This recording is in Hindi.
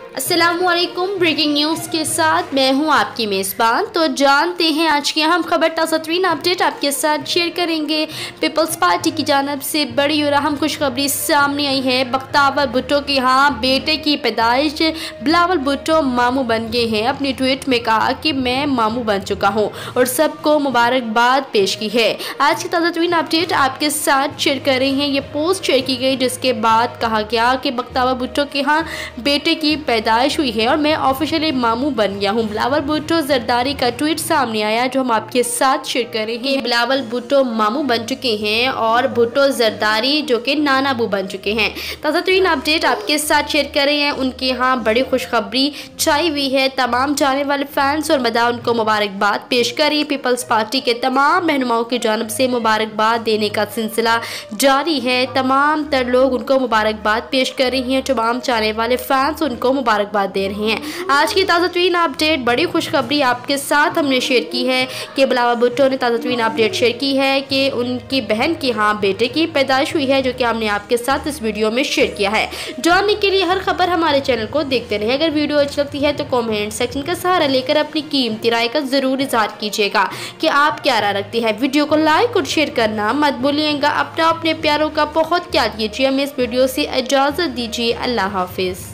अस्सलामुअलैकुम। ब्रेकिंग न्यूज़ के साथ मैं हूं आपकी मेज़बान। तो जानते हैं आज की अहम खबर, ताज़ा तरीन अपडेट आपके साथ शेयर करेंगे। पीपल्स पार्टी की जानिब से बड़ी और अहम खुशखबरी सामने आई है। बख्तावर भुट्टो के यहाँ बेटे की पैदाइश। बिलावल भुट्टो मामू बन गए हैं। अपने ट्वीट में कहा कि मैं मामू बन चुका हूँ और सबको मुबारकबाद पेश की है। आज की ताज़ा तरीन अपडेट आपके साथ शेयर कर रहे हैं। ये पोस्ट शेयर की गई जिसके बाद कहा गया कि बख्तावर भुट्टो के यहाँ बेटे की पैदाइश हुई है और मैं ऑफिशियली मामू बन गया हूँ। बिलावल भुट्टो जरदारी का ट्वीट सामने आया जो हम आपके साथ शेयर कर रहे हैं। बिलावल भुट्टो मामू बन चुके हैं और भुट्टो जरदारी जो कि नानाबू बन चुके हैं। ताज़ा तरीन अपडेट आपके साथ शेयर कर रहे हैं। उनके यहाँ बड़ी खुशखबरी छाई हुई है। तमाम जाने वाले फैंस और मदा उनको मुबारकबाद पेश करी। पीपल्स पार्टी के तमाम रहनुमाओं की जानिब से मुबारकबाद देने का सिलसिला जारी है। तमाम तर लोग उनको मुबारकबाद पेश कर रही हैं। तमाम जाने वाले फैंस उनको मुबारकबाद दे रहे हैं। आज की ताज़ा तरीन अपडेट बड़ी खुशखबरी आपके साथ हमने शेयर की है कि बिलावल भुट्टो ने ताज़ा तरीन अपडेट शेयर की है कि उनकी बहन के यहाँ बेटे की पैदाइश हुई है, जो कि हमने आपके साथ इस वीडियो में शेयर किया है। जानने के लिए हर खबर हमारे चैनल को देखते रहे। अगर वीडियो अच्छी लगती है तो कॉमेंट सेक्शन का सहारा लेकर अपनी कीमती राय का जरूर इजहार कीजिएगा कि आप क्या राय रखते हैं। वीडियो को लाइक और शेयर करना मत भूलिएगा। अपने प्यारों का बहुत ख्याल कीजिए। हमें इस वीडियो से इजाज़त दीजिए। अल्लाह हाफिज़।